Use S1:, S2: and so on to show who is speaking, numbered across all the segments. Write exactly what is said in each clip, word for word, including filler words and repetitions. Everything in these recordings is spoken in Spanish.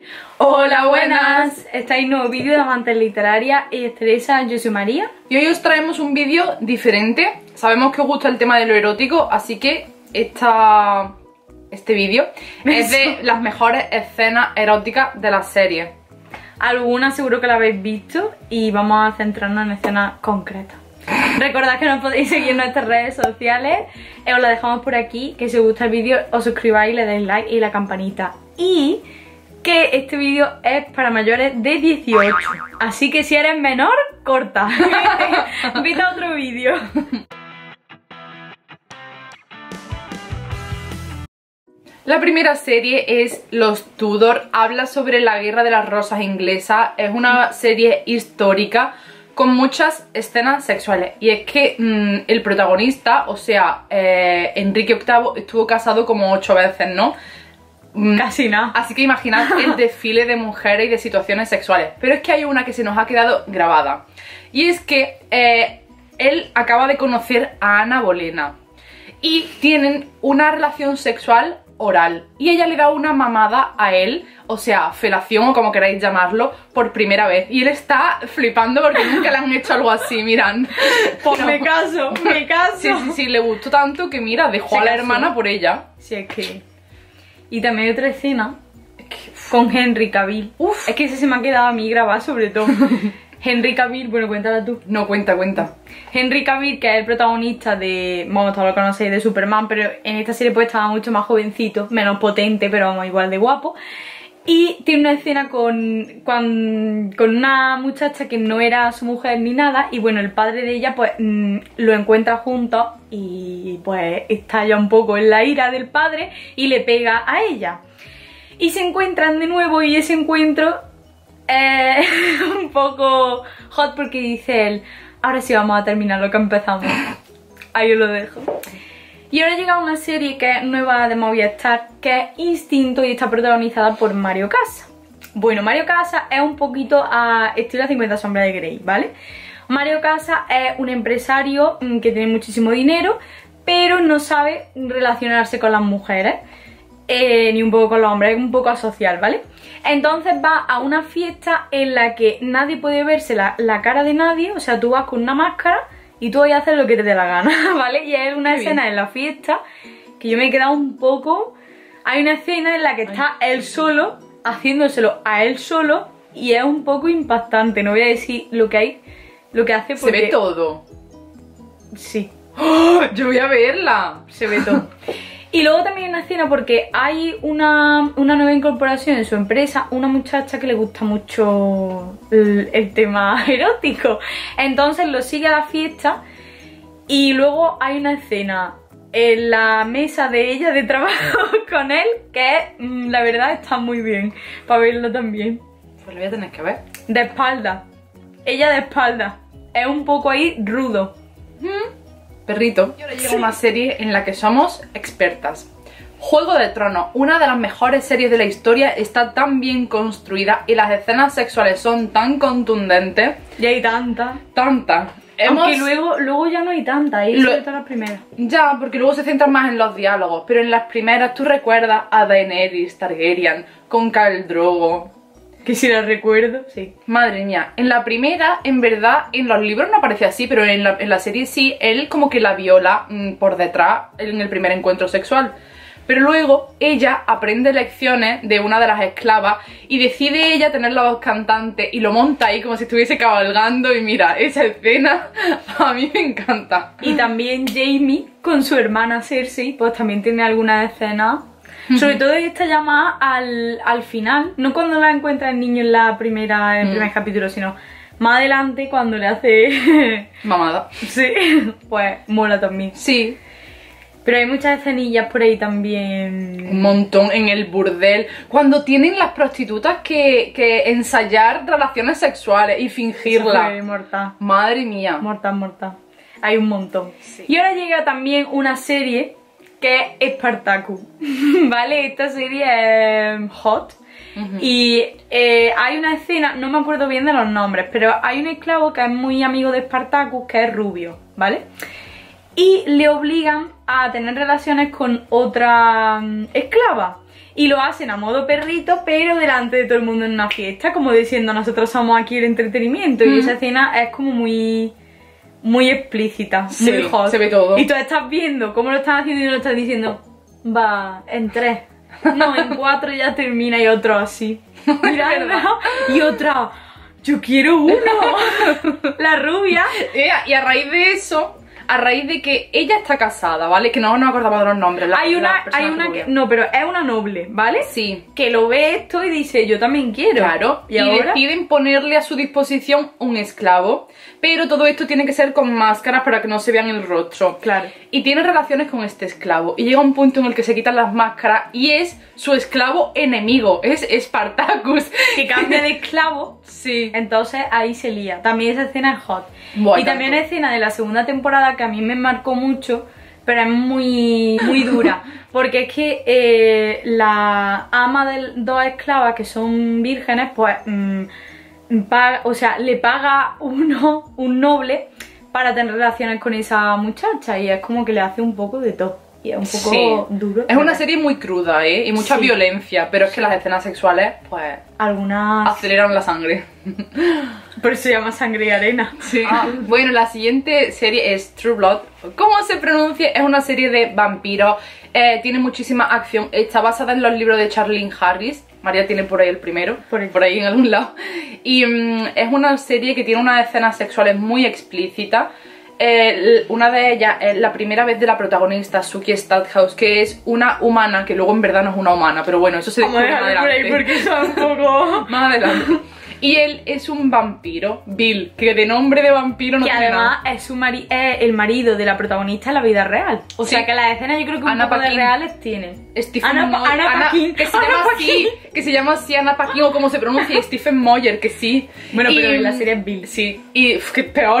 S1: Hola, buenas. Estáis en un nuevo vídeo de Amantes Literarias. Ella es Teresa, yo soy María.
S2: Y hoy os traemos un vídeo diferente. Sabemos que os gusta el tema de lo erótico, así que esta, este vídeo es de las mejores escenas eróticas de la serie.
S1: Algunas seguro que la habéis visto y vamos a centrarnos en escenas concretas. Recordad que nos podéis seguir en nuestras redes sociales, eh, os la dejamos por aquí, que si os gusta el vídeo os suscribáis, le dais like y la campanita. Y que este vídeo es para mayores de dieciocho, así que si eres menor, corta. Vete a otro vídeo.
S2: La primera serie es Los Tudor, habla sobre la Guerra de las Rosas inglesa, es una serie histórica con muchas escenas sexuales. Y es que mmm, el protagonista, o sea, eh, Enrique octavo, estuvo casado como ocho veces, ¿no? Mm,
S1: Casi nada.
S2: Así que imaginad el desfile de mujeres y de situaciones sexuales. Pero es que hay una que se nos ha quedado grabada. Y es que eh, él acaba de conocer a Ana Bolena. Y tienen una relación sexual oral. Y ella le da una mamada a él, o sea, felación o como queráis llamarlo, por primera vez. Y él está flipando porque nunca le han hecho algo así, mirad.
S1: Pues no. me caso, me caso.
S2: Sí, sí, sí, le gustó tanto que mira, dejó
S1: Se
S2: a la
S1: casó.
S2: hermana por ella.
S1: Sí, es que... Y también hay otra escena con Henry Cavill. Uf, es que ese se me ha quedado a mí grabado sobre todo. Henry Cavill, bueno, cuéntala tú.
S2: No, cuenta, cuenta.
S1: Henry Cavill, que es el protagonista de... Bueno, todos lo conocéis, de Superman, pero en esta serie pues estaba mucho más jovencito, menos potente, pero vamos, igual de guapo. Y tiene una escena con, con, con una muchacha que no era su mujer ni nada. Y bueno, el padre de ella pues mmm, lo encuentra juntos y pues estalla un poco en la ira del padre y le pega a ella. Y se encuentran de nuevo y ese encuentro es un poco hot porque dice él: ahora sí vamos a terminar lo que empezamos. Ahí os lo dejo. Y ahora llega una serie que es nueva de Movistar, que es Instinto, y está protagonizada por Mario Casas. Bueno, Mario Casas es un poquito a estilo cincuenta sombras de Grey, ¿vale? Mario Casas es un empresario que tiene muchísimo dinero, pero no sabe relacionarse con las mujeres, eh, ni un poco con los hombres, es un poco asocial, ¿vale? Entonces va a una fiesta en la que nadie puede verse la, la cara de nadie, o sea, tú vas con una máscara y tú vas a hacer lo que te dé la gana, ¿vale? Y es una
S2: Qué
S1: escena
S2: bien.
S1: en la fiesta que yo me he quedado un poco... Hay una escena en la que está
S2: Ay.
S1: él solo, haciéndoselo a él solo, y es un poco impactante. No voy a decir lo que hay, lo que hace porque...
S2: Se ve todo.
S1: Sí,
S2: ¡Oh! Yo voy a verla.
S1: se ve todo. Y luego también hay una escena porque hay una, una nueva incorporación en su empresa, una muchacha que le gusta mucho el, el tema erótico. Entonces lo sigue a la fiesta y luego hay una escena en la mesa de ella de trabajo con él que mm, la verdad está muy bien para verlo también.
S2: Pues lo voy a tener que ver.
S1: De espalda, ella de espalda, es un poco ahí rudo.
S2: Perrito. Y ahora llega una serie en la que somos expertas. Juego de Tronos, una de las mejores series de la historia, está tan bien construida y las escenas sexuales son tan contundentes.
S1: Y hay tanta.
S2: Tantas.
S1: Aunque
S2: Hemos...
S1: luego, luego ya no hay tanta, ahí
S2: Lo-
S1: sobre todo las primeras.
S2: Ya, porque luego se centran más en los diálogos, pero en las primeras tú recuerdas a Daenerys Targaryen con Khal Drogo.
S1: Que si la recuerdo, sí.
S2: Madre mía, en la primera, en verdad, en los libros no aparece así, pero en la, en la serie sí, él como que la viola mmm, por detrás en el primer encuentro sexual. Pero luego ella aprende lecciones de una de las esclavas y decide ella tener la voz cantante y lo monta ahí como si estuviese cabalgando y mira, esa escena a mí me encanta.
S1: Y también Jaime con su hermana Cersei, pues también tiene algunas escenas. Sobre todo esta llamada al, al final, no cuando la encuentra el niño en la primera, en el
S2: Mm.
S1: primer capítulo, sino más adelante cuando le hace...
S2: Mamada.
S1: sí, pues mola también.
S2: Sí.
S1: Pero hay muchas escenillas por ahí también.
S2: Un montón en el burdel. Cuando tienen las prostitutas que, que ensayar relaciones sexuales y
S1: Eso
S2: fingirlas.
S1: fue mortal.
S2: Madre mía.
S1: Mortal, mortal. Hay un montón.
S2: Sí.
S1: Y ahora llega también una serie que es Spartacus, ¿vale? Esta serie es hot.
S2: Ujú.
S1: Y eh, hay una escena, no me acuerdo bien de los nombres, pero hay un esclavo que es muy amigo de Spartacus, que es rubio, ¿vale? Y le obligan a tener relaciones con otra mm, esclava. y lo hacen a modo perrito, pero delante de todo el mundo en una fiesta, como diciendo nosotros somos aquí el entretenimiento. Mm. Y esa escena es como muy... muy explícita,
S2: sí,
S1: muy hot.
S2: Se ve todo.
S1: Y tú estás viendo cómo lo están haciendo y lo estás diciendo, va, en tres, no, en cuatro ya termina, y otro así. Mirando, y otra, yo quiero uno. La rubia.
S2: Y a raíz de eso, a raíz de que ella está casada, ¿vale? Que no nos acordamos de los nombres. La,
S1: hay una, hay una que, no, pero es una noble, ¿vale?
S2: Sí.
S1: Que lo ve esto y dice, yo también quiero.
S2: Claro. Y, y ahora deciden ponerle a su disposición un esclavo. Pero todo esto tiene que ser con máscaras para que no se vean el rostro.
S1: Claro.
S2: Y tiene relaciones con este esclavo. Y llega un punto en el que se quitan las máscaras y es su esclavo enemigo. Es Spartacus.
S1: Que cambia de esclavo.
S2: Sí.
S1: Entonces ahí se lía. También esa escena es hot.
S2: Bueno,
S1: y también una escena de la segunda temporada que a mí me marcó mucho, pero es muy, muy dura. Porque es que eh, la ama de dos esclavas que son vírgenes, pues... Mmm, Paga, o sea, le paga uno, un noble para tener relaciones con esa muchacha, y es como que le hace un poco de todo. Y es un poco
S2: sí.
S1: duro.
S2: Es una serie muy cruda, ¿eh? Y mucha sí. violencia, pero es que las escenas sexuales, pues...
S1: algunas...
S2: aceleran la sangre.
S1: Por eso se llama Sangre y Arena.
S2: Sí. Ah, bueno, la siguiente serie es True Blood. ¿Cómo se pronuncia? Es una serie de vampiros. Eh, tiene muchísima acción. Está basada en los libros de Charlene Harris. María tiene por ahí el primero, por ahí, por ahí en algún lado. Y um, es una serie que tiene unas escenas sexuales muy explícitas. Eh, una de ellas es la primera vez de la protagonista, Suki Stackhouse, que es una humana, que luego en verdad no es una humana, pero bueno, eso se descubre más adelante.
S1: Por ahí porque son un poco...
S2: más adelante. Y él es un vampiro, Bill, que de nombre de vampiro no
S1: que
S2: tiene
S1: además
S2: nada.
S1: es, su mari es el marido de la protagonista en la vida real. O
S2: sí.
S1: sea que las escenas yo creo que un
S2: Ana
S1: poco
S2: Paquin.
S1: de reales tienen.
S2: Stephen
S1: Ana,
S2: Moyer,
S1: Ana,
S2: Ana
S1: Paquin.
S2: que se
S1: Ana
S2: llama
S1: Paquin.
S2: así, que se llama así Ana Paquin, o como se pronuncia, Stephen Moyer, que sí.
S1: Bueno,
S2: y,
S1: pero en la serie es Bill.
S2: Sí, y uf, que es peor.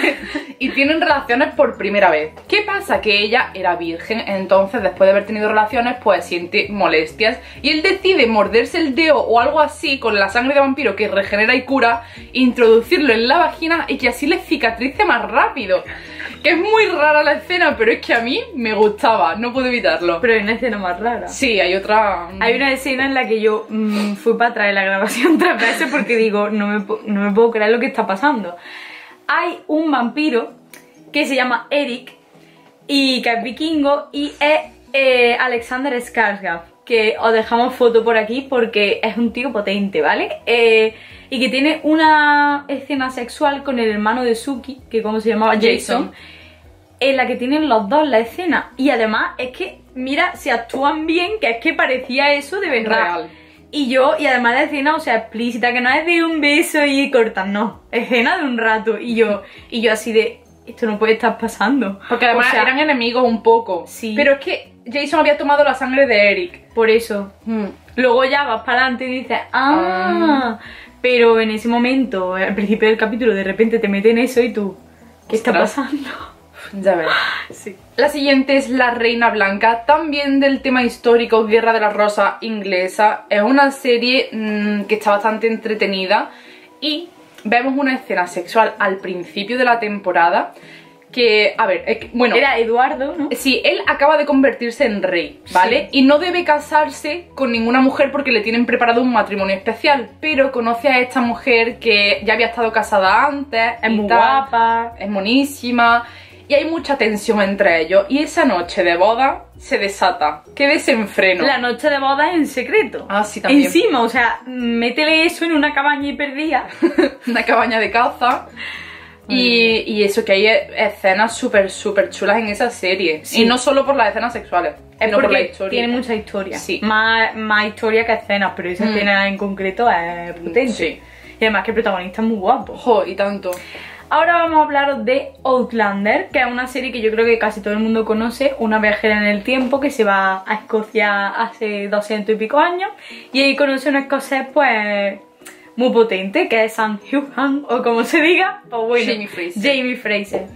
S2: Y tienen relaciones por primera vez. ¿Qué pasa? Que ella era virgen, entonces después de haber tenido relaciones, pues siente molestias. Y él decide morderse el dedo o algo así con la sangre de vampiro que regenera y cura, introducirlo en la vagina y que así le cicatrice más rápido. Que es muy rara la escena, pero es que a mí me gustaba, no puedo evitarlo.
S1: Pero hay una escena más rara.
S2: Sí, hay otra...
S1: Hay una escena en la que yo mmm, fui para atrás de la grabación tres veces porque digo, no me, no me puedo creer lo que está pasando. Hay un vampiro que se llama Eric y que es vikingo y es eh, Alexander Skarsgård, que os dejamos foto por aquí porque es un tío potente, ¿vale? Eh, y que tiene una escena sexual con el hermano de Suki, que como se llamaba Jason, Jason, en la que tienen los dos la escena. Y además es que, mira, se actúan bien, que es que parecía eso de verdad.
S2: Real.
S1: Y yo, y además la escena, o sea, explícita, que no es de un beso y cortan, no. Escena de un rato. Y yo, y yo así de, esto no puede estar pasando.
S2: Porque además o sea, eran enemigos un poco.
S1: Sí.
S2: Pero es que Jason había tomado la sangre de Eric.
S1: Por eso.
S2: Hmm.
S1: Luego ya vas para adelante y dices, ah... Um. Pero en ese momento, al principio del capítulo, de repente te meten eso y tú, ¿qué está pasando?
S2: Ya ves. Sí. La siguiente es La Reina Blanca, también del tema histórico, Guerra de la Rosa inglesa. Es una serie mmm, que está bastante entretenida y vemos una escena sexual al principio de la temporada que, a ver, es que, bueno...
S1: Era Eduardo, ¿no?
S2: Sí, él acaba de convertirse en rey, ¿vale? Sí. Y no debe casarse con ninguna mujer porque le tienen preparado un matrimonio especial. Pero conoce a esta mujer que ya había estado casada antes.
S1: Es muy tal, guapa.
S2: Es monísima. Y hay mucha tensión entre ellos. Y esa noche de boda se desata. ¡Qué desenfreno!
S1: La noche de boda en secreto.
S2: Ah, sí, también.
S1: Encima, o sea, métele eso en una cabaña y perdida.
S2: Una cabaña de caza. Y, y eso, que hay escenas súper, súper chulas en esa serie. Sí. Y no solo por las escenas sexuales,
S1: es
S2: sino
S1: porque
S2: por la historia.
S1: Tiene mucha historia.
S2: Sí.
S1: Más, más historia que escenas, pero esa mm. escena en concreto es potente.
S2: Sí.
S1: Y además que el protagonista es muy guapo.
S2: Jo, y tanto.
S1: Ahora vamos a hablar de Outlander, que es una serie que yo creo que casi todo el mundo conoce. Una viajera en el tiempo que se va a Escocia hace doscientos y pico años. Y ahí conoce a un escocés, pues... muy potente, que es Sam Heughan, o como se diga, o bueno,
S2: Jamie Fraser.
S1: Jamie Fraser.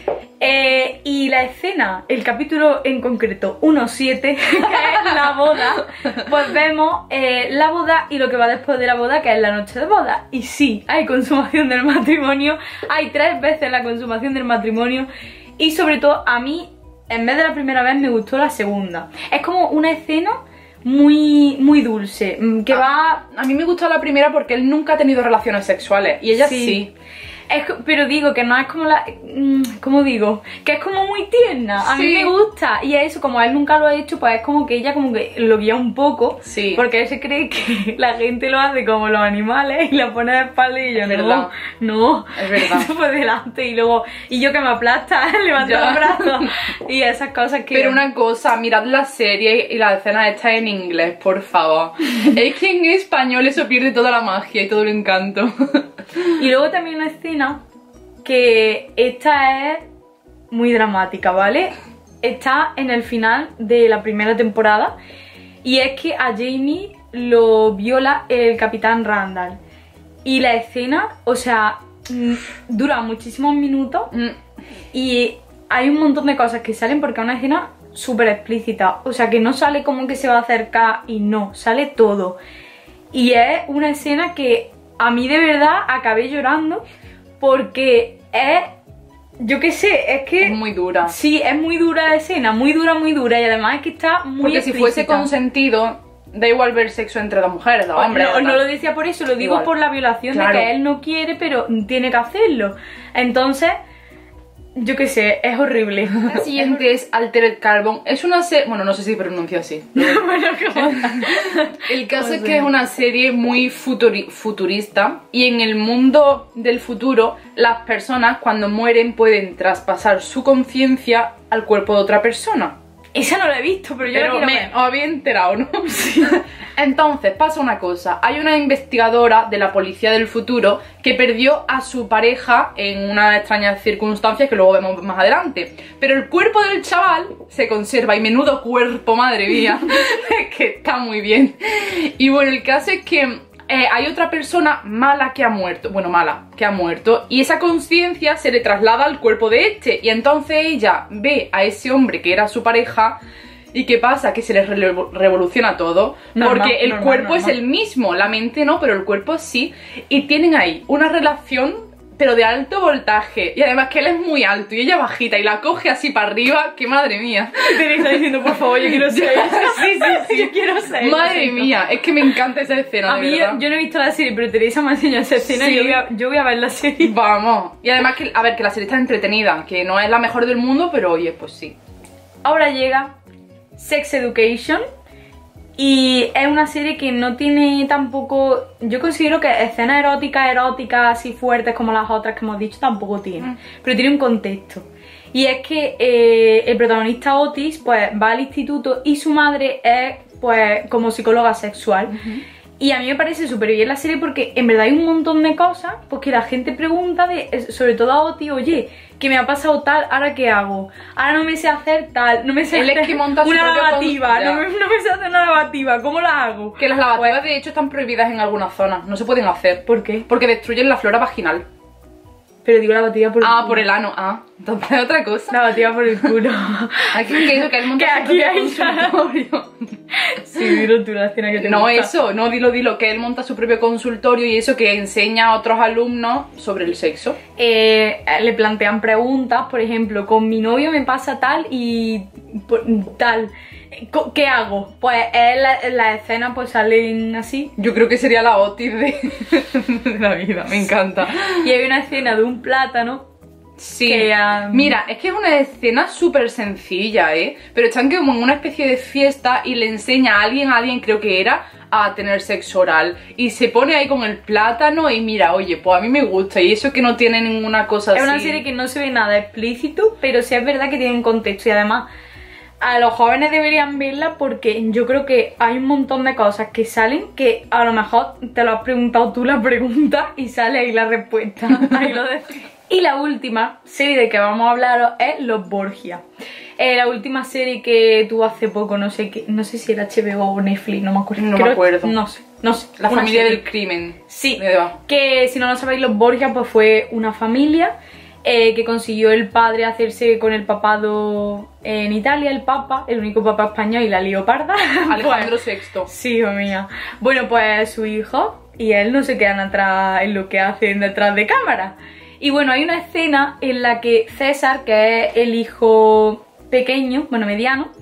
S1: Eh, y la escena, el capítulo en concreto uno siete, que es la boda, pues vemos eh, la boda y lo que va después de la boda, que es la noche de boda. Y sí, hay consumación del matrimonio, hay tres veces la consumación del matrimonio, y sobre todo a mí, en vez de la primera vez, me gustó la segunda. Es como una escena muy, muy dulce, que
S2: a,
S1: va...
S2: A mí me gusta la primera porque él nunca ha tenido relaciones sexuales y ella sí. sí.
S1: Es, pero digo que no es como la... ¿Cómo digo? Que es como muy tierna, a sí. mí me gusta. Y eso, como él nunca lo ha hecho, pues es como que ella como que lo guía un poco.
S2: Sí.
S1: Porque él se cree que la gente lo hace como los animales y la pone de espalda y yo,
S2: es
S1: no,
S2: verdad.
S1: no.
S2: Es verdad.
S1: Esto por delante y luego... Y yo que me aplasta, levanto los brazos y esas cosas que...
S2: Pero una cosa, mirad la serie y la escena esta en inglés, por favor. Es que en español eso pierde toda la magia y todo el encanto.
S1: Y luego también una escena que esta es muy dramática, ¿vale? Está en el final de la primera temporada y es que a Jamie lo viola el capitán Randall. Y la escena, o sea, dura muchísimos minutos y hay un montón de cosas que salen porque es una escena súper explícita. O sea, que no sale como que se va a acercar y no, sale todo. Y es una escena que... A mí de verdad acabé llorando porque es, yo qué sé, es que...
S2: Es muy dura.
S1: Sí, es muy dura la escena, muy dura, muy dura y además es que está muy
S2: Porque
S1: explícita.
S2: si fuese consentido, da igual ver sexo entre dos mujeres, dos hombres.
S1: No, no lo decía por eso, lo digo igual. Por la violación claro. de que él no quiere pero tiene que hacerlo. Entonces... Yo qué sé, es horrible.
S2: La siguiente es Altered Carbon. Es una serie... Bueno, no sé si pronuncio así.
S1: Bueno, ¿cómo?
S2: El caso es que es una serie muy futuri futurista. Y en el mundo del futuro, las personas cuando mueren pueden traspasar su conciencia al cuerpo de otra persona.
S1: Esa no la he visto, pero yo
S2: pero
S1: la quiero
S2: me
S1: ver.
S2: os había enterado, ¿no? Sí. Entonces, pasa una cosa. Hay una investigadora de la policía del futuro que perdió a su pareja en unas extrañas circunstancias que luego vemos más adelante. Pero el cuerpo del chaval se conserva y menudo cuerpo, madre mía. Que está muy bien. Y bueno, el caso es que... Eh, hay otra persona mala que ha muerto, bueno, mala, que ha muerto, y esa conciencia se le traslada al cuerpo de este, y entonces ella ve a ese hombre que era su pareja, y ¿qué pasa? Que se les re revoluciona todo, normal, porque el normal, cuerpo normal. Es el mismo, la mente no, pero el cuerpo sí, y tienen ahí una relación... pero de alto voltaje, y además que él es muy alto y ella bajita y la coge así para arriba, que madre mía.
S1: Teresa diciendo, por favor, yo quiero ser eso. Sí, sí, sí, yo quiero ser
S2: madre eso. Mía, es que me encanta esa escena,
S1: a
S2: de
S1: mí
S2: verdad.
S1: Yo, yo no he visto la serie, pero Teresa me ha enseñado esa escena sí. y yo voy, a, yo voy a ver la serie.
S2: Vamos. Y además que, a ver, que la serie está entretenida, que no es la mejor del mundo, pero oye, pues sí.
S1: Ahora llega Sex Education. Y es una serie que no tiene tampoco... Yo considero que escenas eróticas, eróticas, así fuertes como las otras que hemos dicho, tampoco tiene. Mm. Pero tiene un contexto. Y es que eh, el protagonista Otis, pues, va al instituto y su madre es, pues, como psicóloga sexual. Uh-huh. Y a mí me parece súper bien la serie porque en verdad hay un montón de cosas pues, que la gente pregunta, de, sobre todo a Otis, oye, que me ha pasado tal, ¿ahora qué hago? Ahora no me sé hacer tal, no me sé
S2: Él
S1: hacer
S2: es que monta
S1: una
S2: su
S1: lavativa, no me, no me sé hacer una lavativa, ¿cómo la hago?
S2: Que las lavativas
S1: pues,
S2: de hecho están prohibidas en algunas zonas, no se pueden hacer.
S1: ¿Por qué?
S2: Porque destruyen la flora vaginal.
S1: Pero digo lavativa por el
S2: Ah,
S1: culo.
S2: por el ano, ah, entonces otra cosa.
S1: Lavativa por el culo.
S2: Aquí que eso, que él monta
S1: que
S2: su
S1: aquí
S2: propio
S1: hay
S2: consultorio.
S1: Sí, dilo tú la escena que te
S2: No,
S1: gusta.
S2: eso, no, dilo, dilo, que él monta su propio consultorio y eso que enseña a otros alumnos sobre el sexo.
S1: Eh, le plantean preguntas, por ejemplo, con mi novio me pasa tal y tal. ¿Qué hago? Pues en la, en la escena pues salen así.
S2: Yo creo que sería la Otis de, de la vida, me encanta.
S1: Y hay una escena de un plátano.
S2: Sí,
S1: que, um...
S2: mira, es que es una escena súper sencilla, ¿eh? Pero están como en una especie de fiesta y le enseña a alguien, a alguien creo que era, a tener sexo oral. Y se pone ahí con el plátano y mira, oye, pues a mí me gusta. Y eso que no tiene ninguna cosa
S1: así. Es
S2: así.
S1: una serie que no se ve nada explícito, pero sí es verdad que tiene un contexto y además... A los jóvenes deberían verla porque yo creo que hay un montón de cosas que salen que a lo mejor te lo has preguntado tú la pregunta y sale ahí la respuesta. Ahí lo decís. Y la última serie de que vamos a hablaros es Los Borgia. Eh, la última serie que tuvo hace poco, no sé qué, no sé si era H B O o Netflix, no me acuerdo.
S2: No
S1: creo,
S2: me acuerdo.
S1: No sé, no sé.
S2: La familia serie. Del crimen.
S1: Sí, que si no lo sabéis, Los Borgia pues fue una familia Eh, que consiguió el padre hacerse con el papado en Italia, el papa, el único papa español y la leoparda.
S2: Alejandro
S1: pues,
S2: sexto.
S1: Sí, hijo mía. Bueno, pues su hijo y él no se quedan atrás en lo que hacen detrás de cámara. Y bueno, hay una escena en la que César, que es el hijo pequeño, bueno, mediano,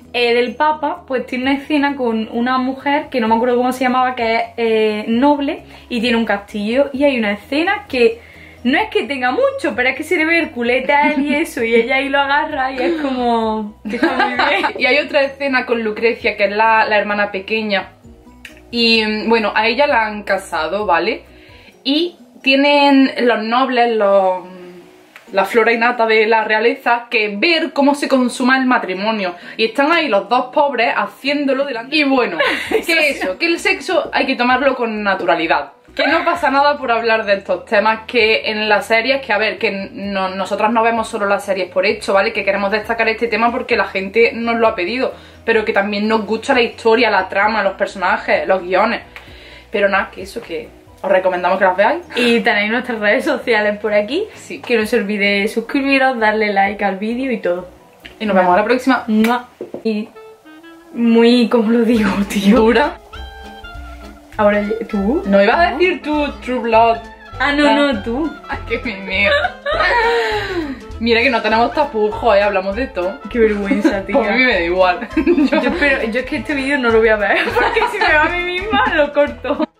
S1: eh, del Papa, pues tiene una escena con una mujer que no me acuerdo cómo se llamaba, que es eh, noble y tiene un castillo, y hay una escena que no es que tenga mucho, pero es que se le ve el culete a él y eso, y ella ahí lo agarra y es como que está muy bien.
S2: Y hay otra escena con Lucrecia, que es la, la hermana pequeña, y bueno, a ella la han casado, ¿vale? Y tienen los nobles, los... la flora innata de la realeza, que ver cómo se consuma el matrimonio. Y están ahí los dos pobres haciéndolo delante. Y bueno, que eso, que el sexo hay que tomarlo con naturalidad. Que no pasa nada por hablar de estos temas, que en las series, que a ver, que no, nosotras no vemos solo las series por hecho, ¿vale? Que queremos destacar este tema porque la gente nos lo ha pedido, pero que también nos gusta la historia, la trama, los personajes, los guiones. Pero nada, que eso, que os recomendamos que las veáis.
S1: Y tenéis nuestras redes sociales por aquí.
S2: Sí.
S1: Que no se olvide suscribiros, darle like al vídeo y todo.
S2: Y nos vemos a la próxima.
S1: ¡Mua! Y muy, ¿cómo lo digo, tío?
S2: Dura.
S1: Ahora, ¿tú?
S2: No ibas a decir tú, True Blood.
S1: Ah, no,
S2: Ah.
S1: no, tú.
S2: Ay, qué mimeo. Mira que no tenemos tapujos, ¿eh? Hablamos de todo.
S1: Qué vergüenza, tío.
S2: A mí me da igual. Yo-
S1: Yo, pero, yo es que este vídeo no lo voy a ver, porque si me va a mí misma, lo corto.